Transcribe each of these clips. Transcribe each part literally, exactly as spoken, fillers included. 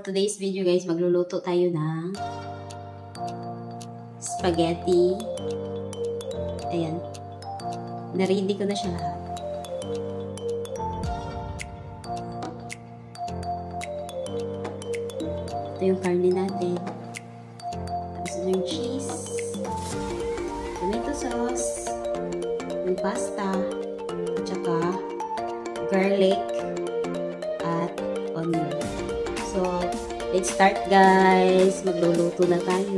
for today's video guys, magluluto tayo ng spaghetti. Ayan. Na-ready ko na siya lahat. Ito yung karne natin. Tapos ito yung cheese. Tomato sauce. Yung pasta. At saka garlic. At onion. So, let's start guys. Magluluto na tayo.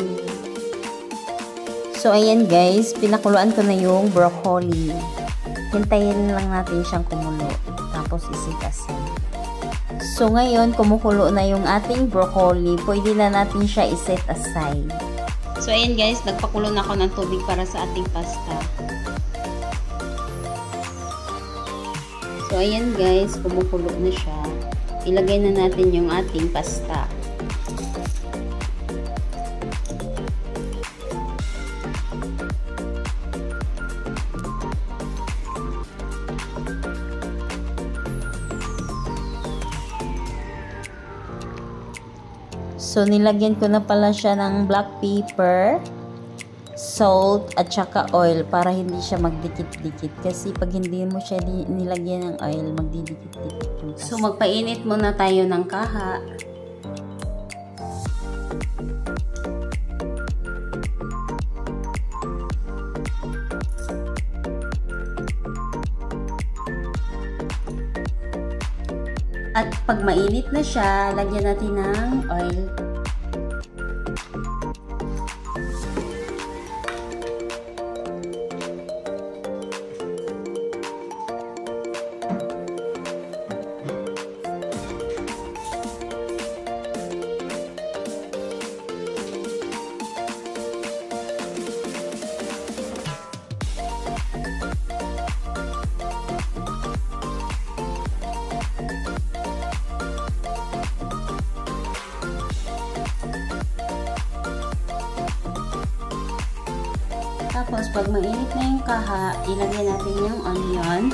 So, ayan guys. Pinakuluan ko na yung broccoli. Hintayin lang natin siyang kumulo. Tapos isitasin. So, ngayon, kumukulo na yung ating broccoli. Pwede na natin siya iset aside. So, ayan guys. Nagpakulo na ako ng tubig para sa ating pasta. So, ayan guys. Kumukulo na siya. Ilagay na natin yung ating pasta. So, nilagyan ko na pala siya ng black pepper, salt, at saka oil para hindi siya magdikit-dikit. Kasi pag hindi mo siya nilagyan ng oil, magdidikit-dikit yung pasta. So, magpainit muna tayo ng kaha. At pag mainit na siya, lagyan natin ng oil. Tapos, pag mainit na yung kaha, ilagay natin yung onion.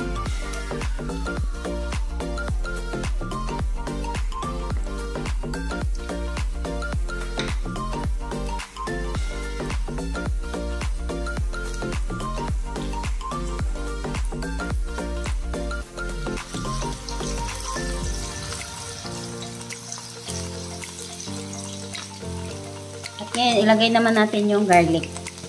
At ngayon, ilagay naman natin yung garlic.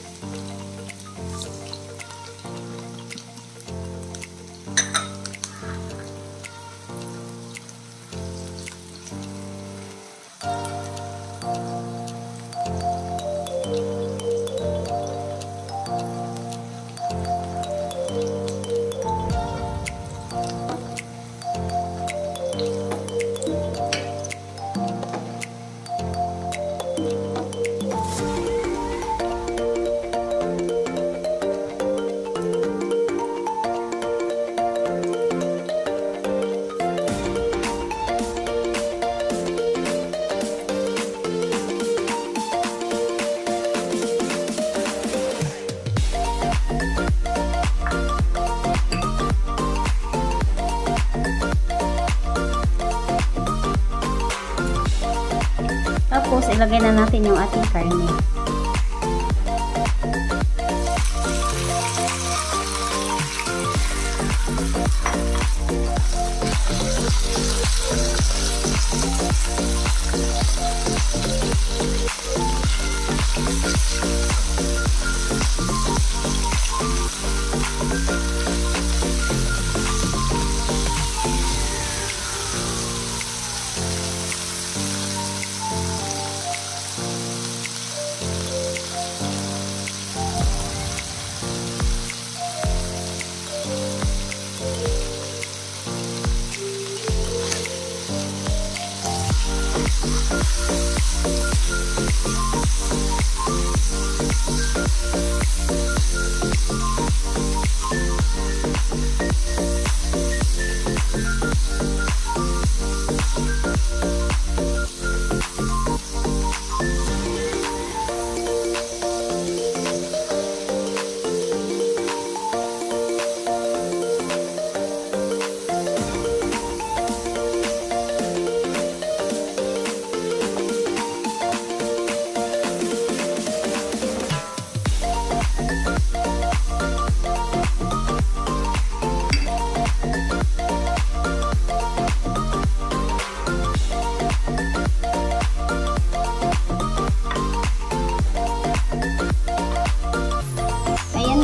Tapos, ilagay na natin yung ating karne.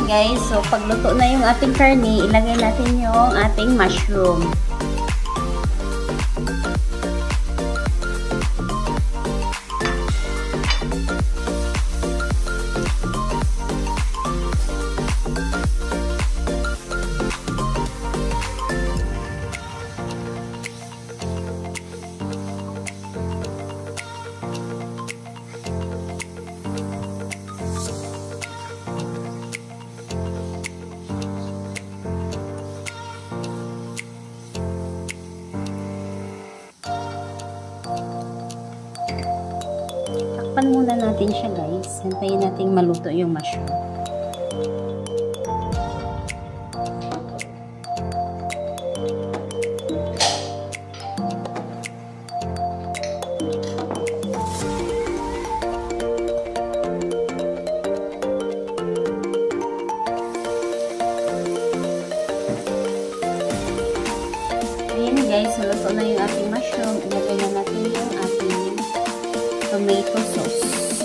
guys, so pagluto na yung ating karne, ilagay natin yung ating mushroom. Takpan muna natin siya guys. Hintayin natin maluto yung mushroom. Ayan guys, maluto na yung ating mushroom. Ilagay na natin yung ating tomato sauce.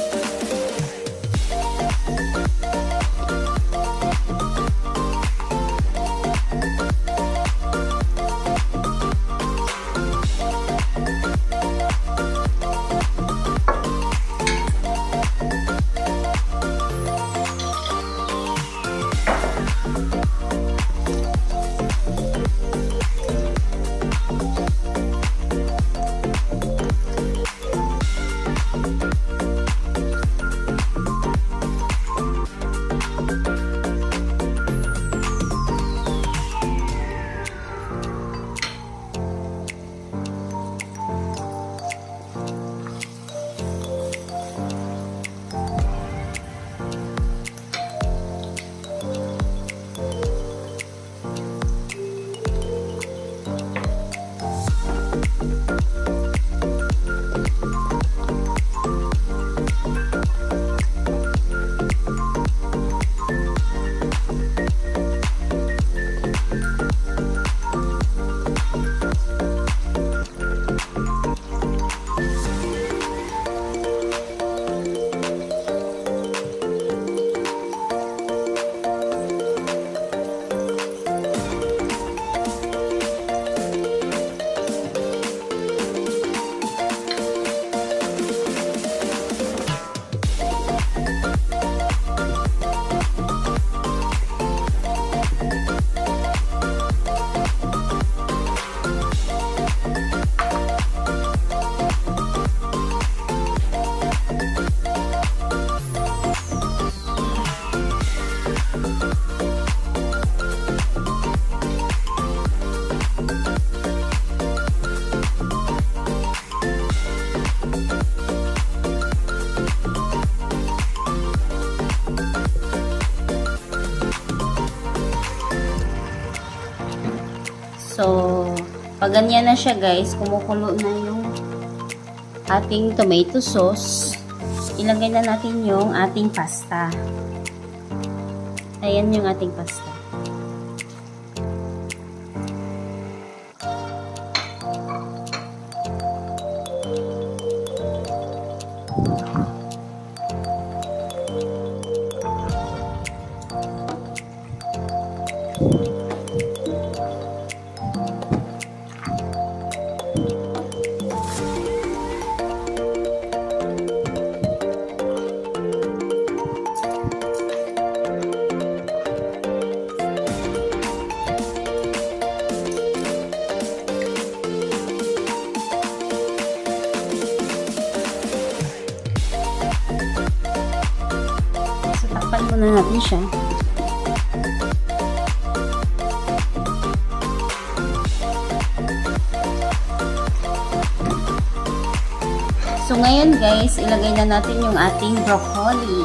So, pag ganyan na siya guys, kumukulo na yung ating tomato sauce. Ilagay na natin yung ating pasta. Ayan yung ating pasta. Takpan muna natin siya. So ngayon guys, ilagay na natin yung ating broccoli.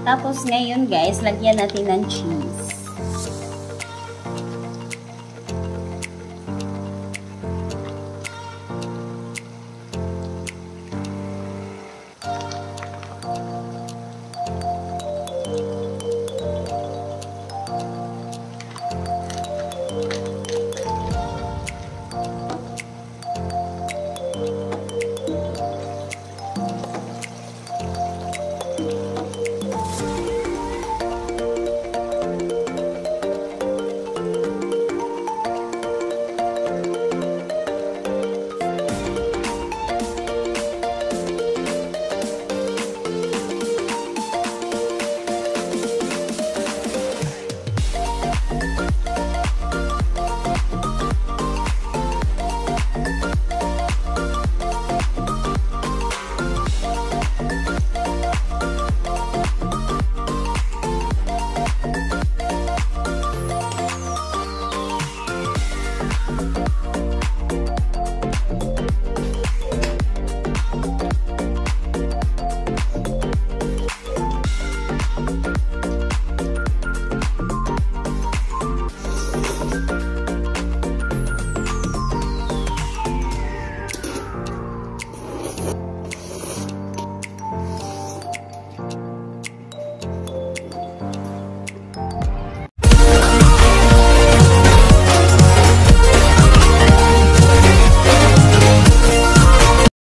Tapos ngayon guys, lagyan natin ng cheese.